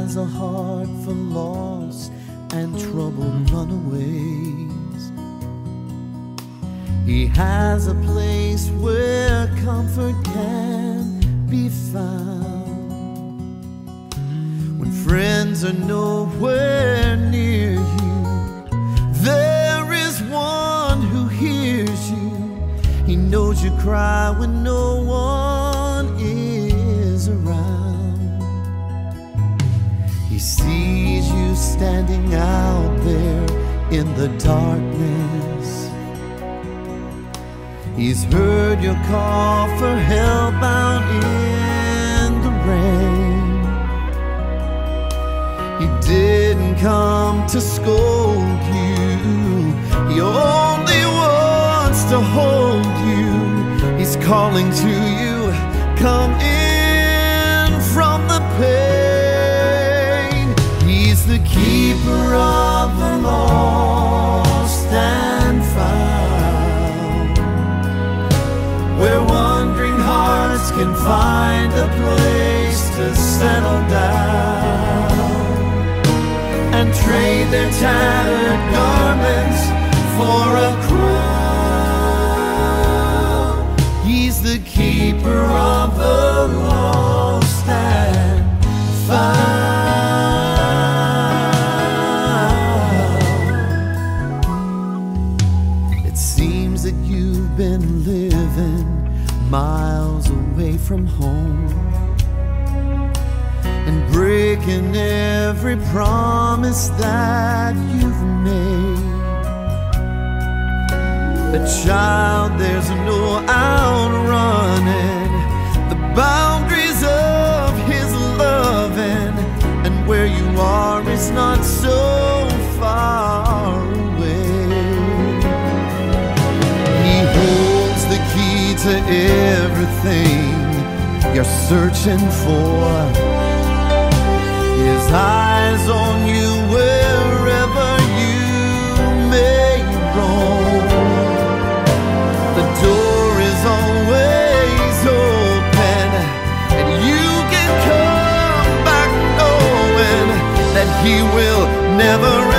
has a heart for lost and troubled runaways. He has a place where comfort can be found. When friends are nowhere near you, there is one who hears you. He knows you cry when no one is around. He sees you standing out there in the darkness. He's heard your call for help out in the rain. He didn't come to scold you, he only wants to hold you. He's calling to you, come in from the pain. He's the keeper of the lost and found, where wandering hearts can find a place to settle down and trade their tattered garments for a crown. He's the keeper of the lost and found. It seems that you've been living miles away from home and breaking every promise that you've made. But child, there's no outrunning the boundaries of his loving, and where you are is not so far away. He holds the key to everything you're searching for. His eyes on you wherever you may roam. The door is always open, and you can come back knowing that he will never